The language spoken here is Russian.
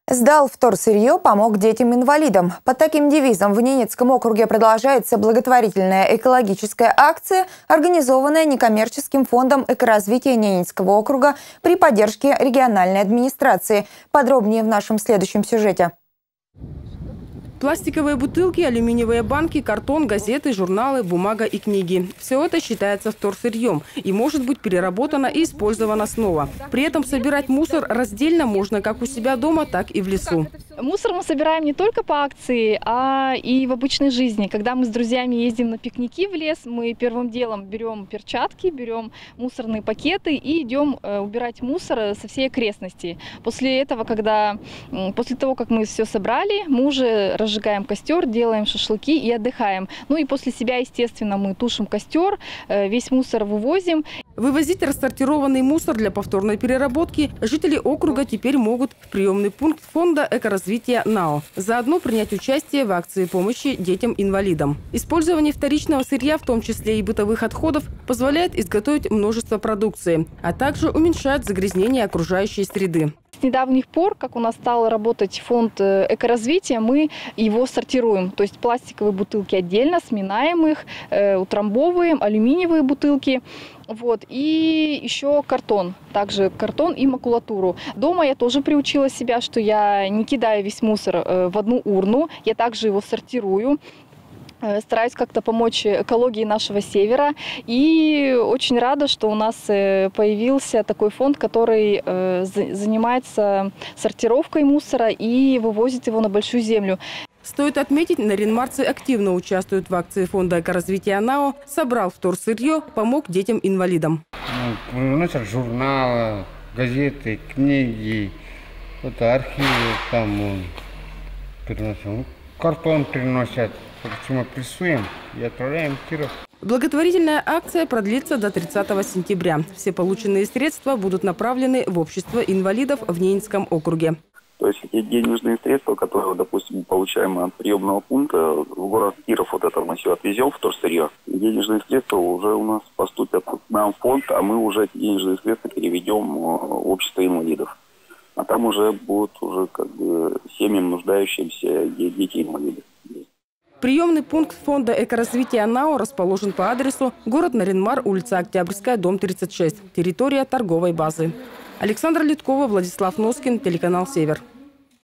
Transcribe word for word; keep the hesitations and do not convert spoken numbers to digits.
Сдал вторсырье, помог детям-инвалидам. Под таким девизом в Ненецком округе продолжается благотворительная экологическая акция, организованная некоммерческим фондом экоразвития Ненецкого округа при поддержке региональной администрации. Подробнее в нашем следующем сюжете. Пластиковые бутылки, алюминиевые банки, картон, газеты, журналы, бумага и книги. Все это считается вторсырьем и может быть переработано и использовано снова. При этом собирать мусор раздельно можно как у себя дома, так и в лесу. Мусор мы собираем не только по акции, а и в обычной жизни. Когда мы с друзьями ездим на пикники в лес, мы первым делом берем перчатки, берем мусорные пакеты и идем убирать мусор со всей окрестности. После этого, когда, после того, как мы все собрали, мы уже разжигаем костер, делаем шашлыки и отдыхаем. Ну и после себя, естественно, мы тушим костер, весь мусор вывозим. Вывозить рассортированный мусор для повторной переработки жители округа теперь могут в приемный пункт фонда экоразвития НАО. Заодно принять участие в акции помощи детям-инвалидам. Использование вторичного сырья, в том числе и бытовых отходов, позволяет изготовить множество продукции, а также уменьшает загрязнение окружающей среды. С недавних пор, как у нас стал работать фонд экоразвития, мы его сортируем. То есть пластиковые бутылки отдельно, сминаем их, э, утрамбовываем, алюминиевые бутылки. Вот. И еще картон, также картон и макулатуру. Дома я тоже приучила себя, что я не кидаю весь мусор э, в одну урну, я также его сортирую. Стараюсь как-то помочь экологии нашего севера. И очень рада, что у нас появился такой фонд, который занимается сортировкой мусора и вывозит его на большую землю. Стоит отметить, наринмарцы активно участвуют в акции фонда экоразвития НАО. Собрал вторсырье, помог детям-инвалидам. Приносят журналы, газеты, книги, это архивы, там приносят, картон приносят. Мы прессуем и отправляем в Киров. Благотворительная акция продлится до тридцатого сентября. Все полученные средства будут направлены в общество инвалидов в Ненецком округе. То есть эти денежные средства, которые, допустим, получаем от приемного пункта, в город Киров вот это мы все отвезем, вторсырье. Денежные средства уже у нас поступят нам в фонд, а мы уже эти денежные средства переведем в общество инвалидов. А там уже будут уже как бы семьям нуждающимся дети-инвалиды. Приемный пункт фонда экоразвития НАО расположен по адресу город Наринмар, улица Октябрьская, дом тридцать шесть, территория торговой базы. Александра Литкова, Владислав Носкин, телеканал «Север».